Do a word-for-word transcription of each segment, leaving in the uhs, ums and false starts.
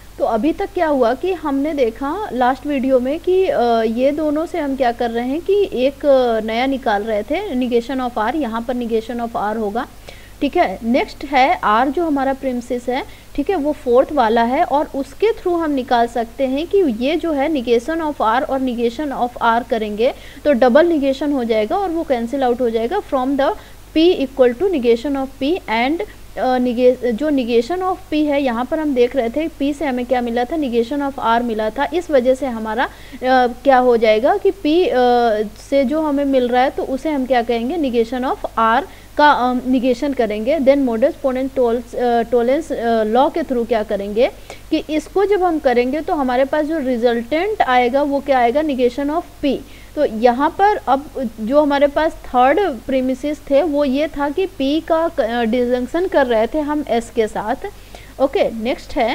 तो अभी तक क्या हुआ कि हमने देखा लास्ट वीडियो में कि ये दोनों से हम क्या कर रहे हैं कि एक नया निकाल रहे थे, निगेशन ऑफ आर, यहाँ पर निगेशन ऑफ आर होगा, ठीक है। नेक्स्ट है आर जो हमारा प्रिमिसिस है, ठीक है, वो फोर्थ वाला है और उसके थ्रू हम निकाल सकते हैं कि ये जो है निगेशन ऑफ आर और निगेशन ऑफ आर करेंगे तो डबल निगेशन हो जाएगा और वो कैंसिल आउट हो जाएगा from the P equal to negation of P and निगे जो निगेशन ऑफ पी है, यहाँ पर हम देख रहे थे पी से हमें क्या मिला था, निगेशन ऑफ आर मिला था, इस वजह से हमारा आ, क्या हो जाएगा कि पी से जो हमें मिल रहा है तो उसे हम क्या कहेंगे, निगेशन ऑफ आर का निगेशन करेंगे। Then modus ponens tollens law के थ्रू क्या करेंगे कि इसको जब हम करेंगे तो हमारे पास जो रिजल्टेंट आएगा वो क्या आएगा, निगेशन ऑफ पी। तो यहाँ पर अब जो हमारे पास थर्ड प्रीमिसिस थे वो ये था कि P का डिजंक्शन कर रहे थे हम S के साथ। ओके, नेक्स्ट है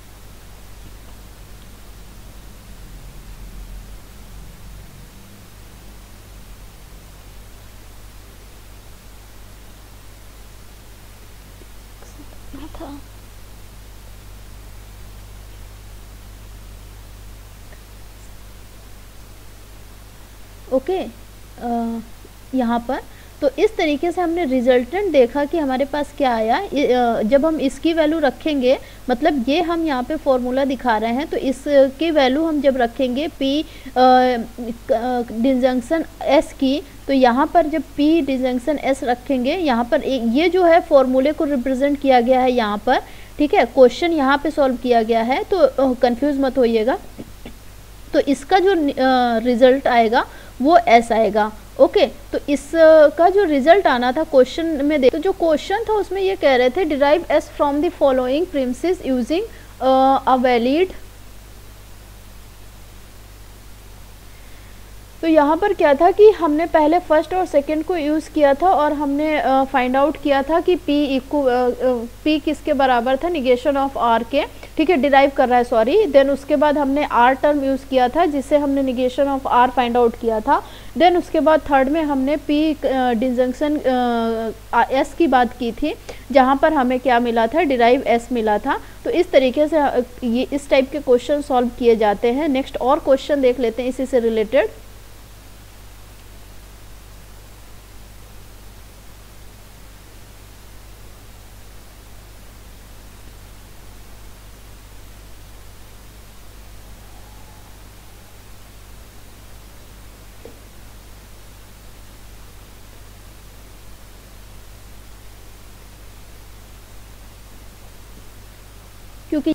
था ओके okay, यहाँ पर तो इस तरीके से हमने रिजल्टेंट देखा कि हमारे पास क्या आया। जब हम इसकी वैल्यू रखेंगे, मतलब ये हम यहाँ पे फॉर्मूला दिखा रहे हैं, तो इसकी वैल्यू हम जब रखेंगे P डिजंक्शन S की, तो यहाँ पर जब P डिजंक्शन S रखेंगे, यहाँ पर एक ये जो है फॉर्मूले को रिप्रेजेंट किया गया है यहाँ पर, ठीक है, क्वेश्चन यहाँ पे सॉल्व किया गया है, तो कंफ्यूज मत होइएगा। तो इसका जो रिजल्ट आएगा वो एस आएगा। ओके, तो इसका जो रिजल्ट आना था क्वेश्चन में दे, तो जो क्वेश्चन था उसमें ये कह रहे थे derive S from the following premises using a valid. तो यहाँ पर क्या था कि हमने पहले फर्स्ट और सेकंड को यूज़ किया था और हमने फाइंड आउट किया था कि P इक्व P किसके बराबर था, निगेशन ऑफ R के, ठीक है, डिराइव कर रहा है सॉरी। देन उसके बाद हमने R टर्म यूज़ किया था जिससे हमने negation of R find out किया था। देन उसके बाद थर्ड में हमने P डिजंक्शन S की बात की थी जहाँ पर हमें क्या मिला था, डिराइव S मिला था। तो इस तरीके से ये इस टाइप के क्वेश्चन सॉल्व किए जाते हैं। नेक्स्ट और क्वेश्चन देख लेते हैं इसी से रिलेटेड। क्योंकि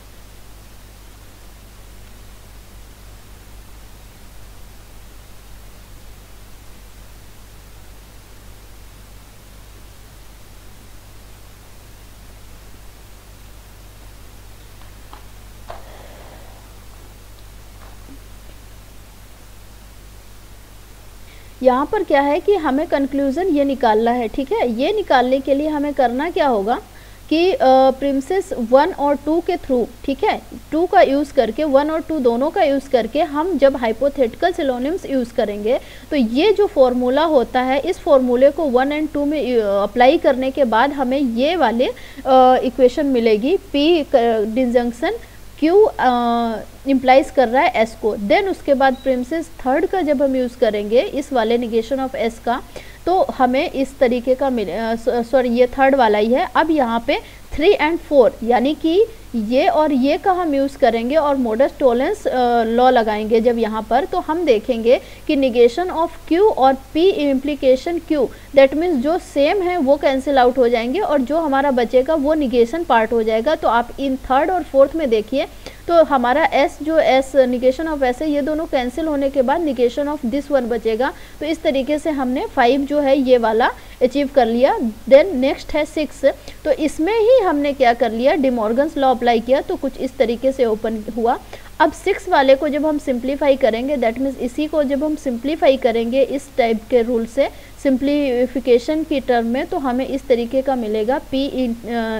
यहाँ पर क्या है कि हमें कंक्लूजन ये निकालना है, ठीक है। ये निकालने के लिए हमें करना क्या होगा कि प्रिमिसेस वन और टू के थ्रू, ठीक है, टू का यूज़ करके, वन और टू दोनों का यूज़ करके हम जब हाइपोथेटिकल सिनोनिम्स यूज़ करेंगे तो ये जो फॉर्मूला होता है, इस फॉर्मूले को वन एंड टू में अप्लाई करने के बाद हमें ये वाले इक्वेशन मिलेगी, P डिजंक्शन Q इम्प्लाइज कर रहा है S को। देन उसके बाद प्रिमिसेस थर्ड का जब हम यूज़ करेंगे इस वाले निगेशन ऑफ S का, तो हमें इस तरीके का मिले, सॉरी ये थर्ड वाला ही है। अब यहाँ पे थ्री एंड फोर यानी कि ये और ये का हम यूज़ करेंगे और मोडस टोलेंस लॉ लगाएंगे जब यहाँ पर, तो हम देखेंगे कि निगेशन ऑफ Q और P implication Q, that means जो सेम है वो कैंसिल आउट हो जाएंगे और जो हमारा बचेगा वो निगेशन पार्ट हो जाएगा। तो आप इन थर्ड और फोर्थ में देखिए तो हमारा S जो S निगेशन ऑफ S है, ये दोनों कैंसिल होने के बाद निगेशन ऑफ दिस वन बचेगा। तो इस तरीके से हमने फाइव जो है ये वाला अचीव कर लिया। देन नेक्स्ट है सिक्स, तो इसमें ही हमने क्या कर लिया, डिमॉर्गन्स लॉ अप्लाई किया, तो कुछ इस तरीके से ओपन हुआ। अब सिक्स वाले को जब हम सिंप्लीफाई करेंगे, दैट मीन्स इसी को जब हम सिंप्लीफाई करेंगे इस टाइप के रूल से सिंप्लीफिकेशन की टर्म में, तो हमें इस तरीके का मिलेगा P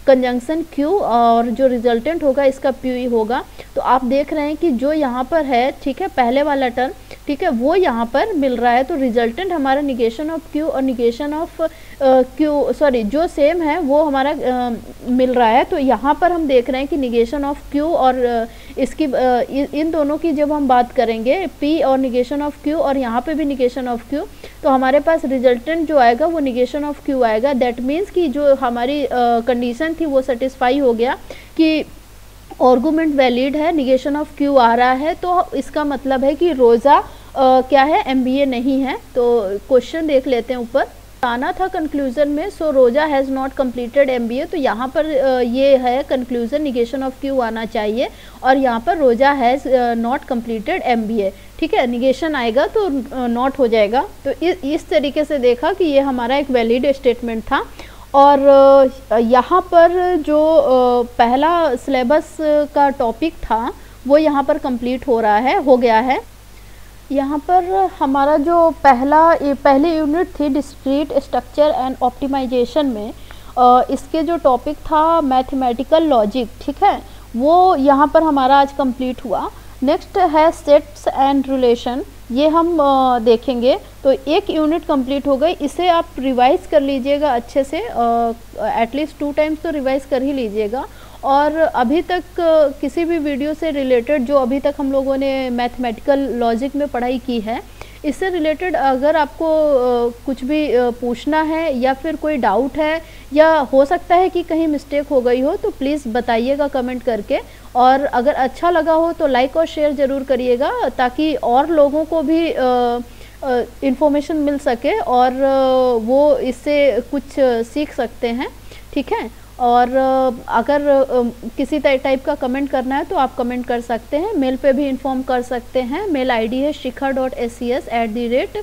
कंजंक्शन क्यू और जो रिजल्टेंट होगा इसका प्यू ई होगा। तो आप देख रहे हैं कि जो यहाँ पर है, ठीक है, पहले वाला टर्म, ठीक है, वो यहाँ पर मिल रहा है। तो रिजल्टेंट हमारा निगेशन ऑफ क्यू और निगेशन ऑफ क्यू सॉरी जो सेम है वो हमारा uh, मिल रहा है। तो यहाँ पर हम देख रहे हैं कि निगेशन ऑफ क्यू और uh, इसकी uh, इन दोनों की जब हम बात करेंगे पी और निगेशन ऑफ क्यू और यहाँ पे भी निगेशन ऑफ क्यू, तो हमारे पास रिजल्टेंट जो आएगा वो निगेशन ऑफ क्यू आएगा। दैट मीन्स कि जो हमारी कंडीशन uh, थी वो सेटिस्फाई हो गया कि आर्गुमेंट वैलिड है, निगेशन ऑफ क्यू आ रहा है। तो इसका मतलब है कि रोज़ा uh, क्या है, एमबीए नहीं है। तो क्वेश्चन देख लेते हैं ऊपर, आना था कंक्लूजन में, सो रोजा हैज़ नॉट कंप्लीटेड एमबीए। तो यहाँ पर ये है कंक्लूजन, निगेशन ऑफ क्यू आना चाहिए और यहाँ पर रोजा हैज़ नॉट कंप्लीटेड एमबीए, ठीक है, निगेशन आएगा तो नॉट हो जाएगा। तो इस इस तरीके से देखा कि ये हमारा एक वैलिड स्टेटमेंट था। और यहाँ पर जो पहला सिलेबस का टॉपिक था वो यहाँ पर कंप्लीट हो रहा है, हो गया है। यहाँ पर हमारा जो पहला पहली यूनिट थी डिस्क्रीट स्ट्रक्चर एंड ऑप्टिमाइजेशन में, इसके जो टॉपिक था मैथमेटिकल लॉजिक, ठीक है, वो यहाँ पर हमारा आज कंप्लीट हुआ। नेक्स्ट है सेट्स एंड रिलेशन, ये हम देखेंगे। तो एक यूनिट कंप्लीट हो गई, इसे आप रिवाइज कर लीजिएगा अच्छे से, एटलीस्ट टू टाइम्स तो रिवाइज कर ही लीजिएगा। और अभी तक किसी भी वीडियो से रिलेटेड जो अभी तक हम लोगों ने मैथमेटिकल लॉजिक में पढ़ाई की है, इससे रिलेटेड अगर आपको कुछ भी पूछना है या फिर कोई डाउट है या हो सकता है कि कहीं मिस्टेक हो गई हो, तो प्लीज़ बताइएगा कमेंट करके। और अगर अच्छा लगा हो तो लाइक और शेयर ज़रूर करिएगा ताकि और लोगों को भी इंफॉर्मेशन मिल सके और वो इससे कुछ सीख सकते हैं, ठीक है। और अगर किसी टाइप का कमेंट करना है तो आप कमेंट कर सकते हैं, मेल पे भी इन्फॉर्म कर सकते हैं। मेल आईडी है Shikha dot S C S at the rate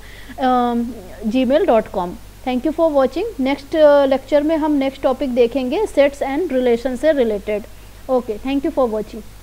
gmail dot com. Thank you for watching. Next lecture में हम नेक्स्ट टॉपिक देखेंगे सेट्स एंड रिलेशन से related. Okay, thank you for watching.